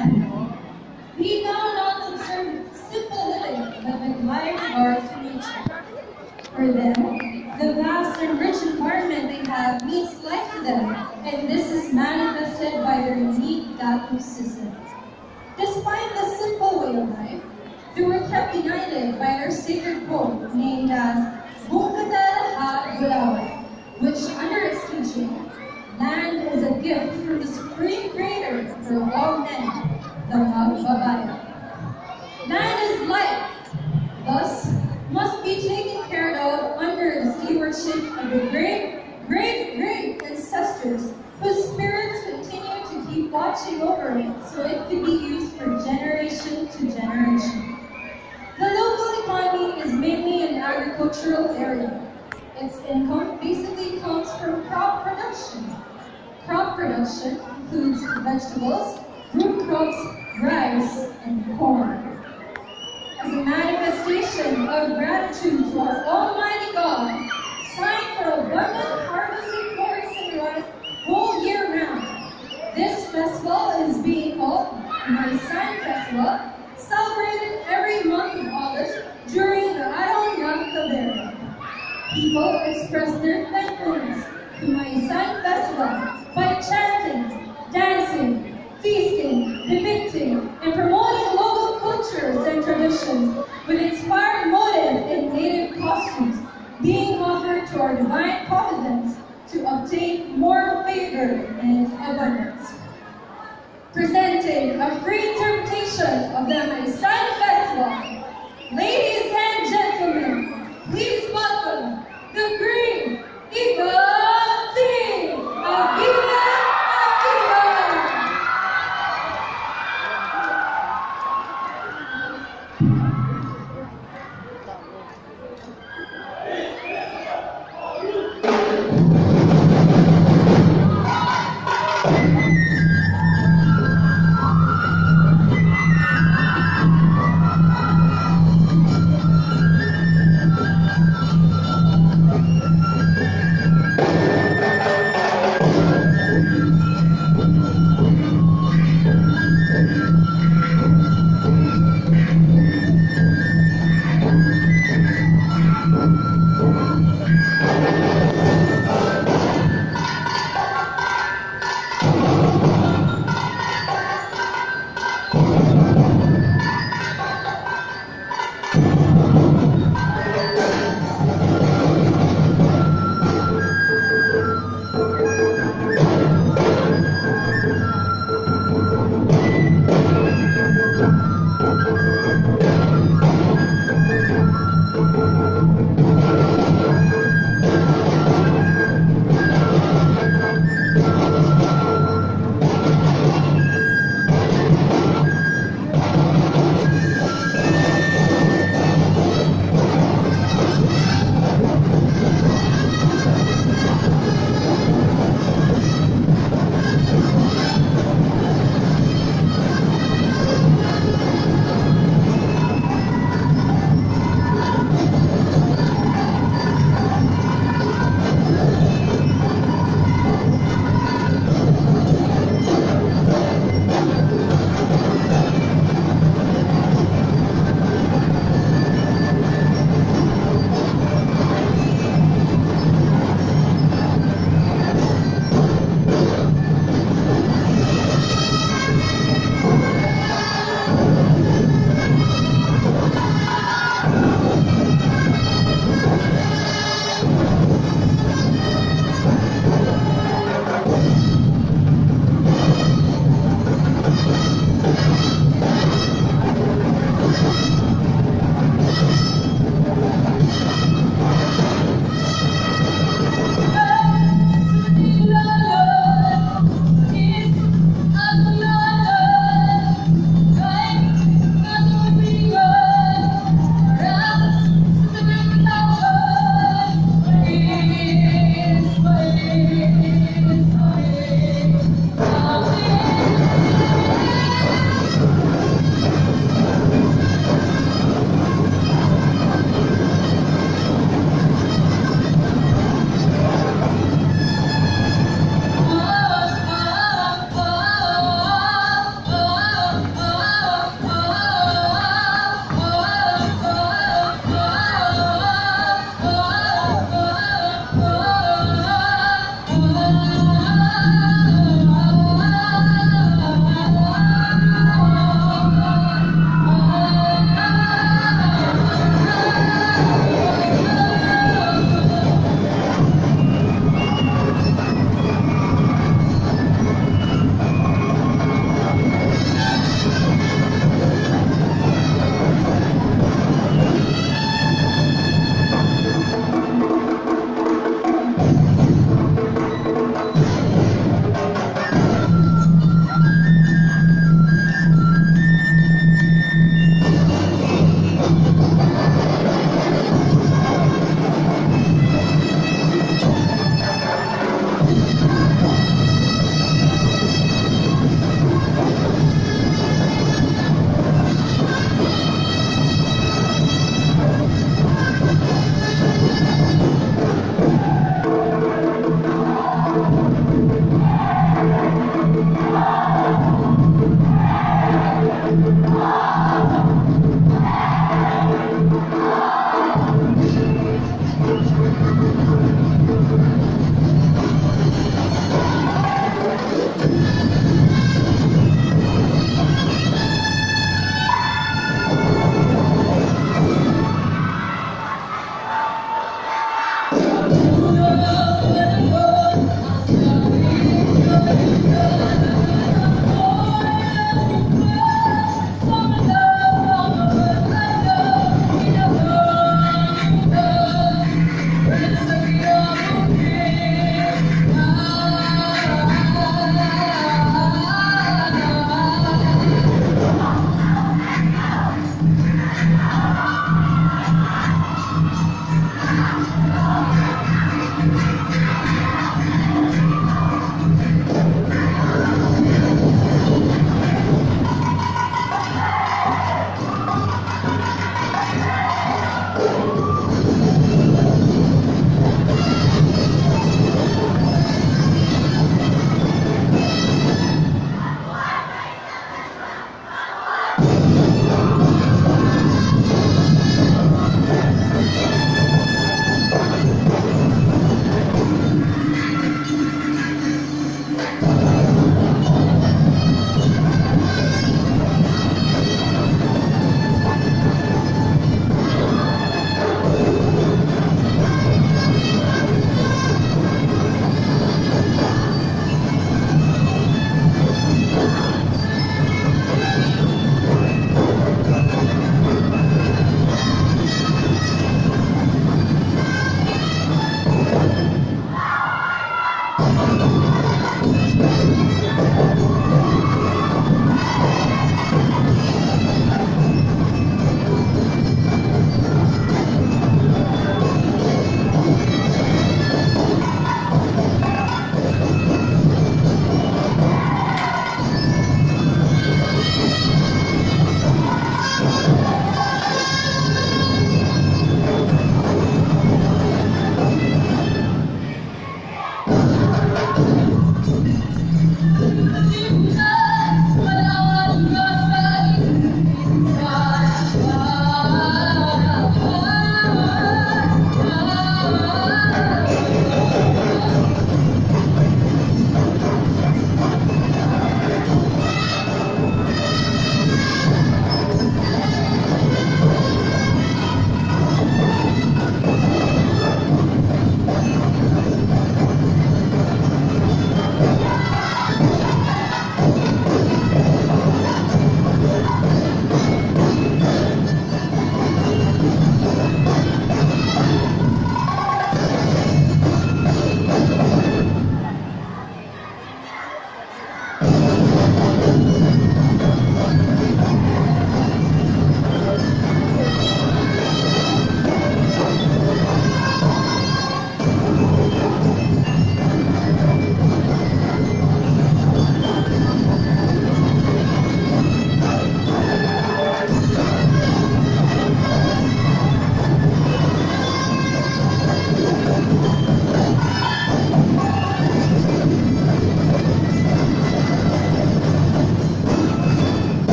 land. We now not observe simple living, but with high regard to nature. For them, the vast and rich environment they have means life to them, and this is manifested by their unique Datu system. Despite the simple way of life, they were kept united by their sacred quote named as Bungkatal Ha Gulaw, which under its teaching, land is a gift from the Supreme Creator for all men, the Magbabayan. Land is life, thus must be taken care of under the stewardship of the great ancestors whose spirits continue to keep watching over it so it could be used for generation to generation. The local economy is mainly an agricultural area. Its income basically comes from crop production. Crop production includes vegetables, root crops, rice, and corn. As a manifestation of gratitude to our Almighty God, sign for abundant harvesting forests and rice whole year round. This festival is being called Maisan Festival, celebrated every month of August during the Araw ng Cabrera. People express their thankfulness to Maisan Festival by chanting, dancing, feasting, depicting, and promoting local cultures and traditions with inspired motive in native costumes being offered to our divine providence to obtain more favor and abundance. Presenting a free interpretation of the Maisan Festival, ladies and gentlemen, please welcome the great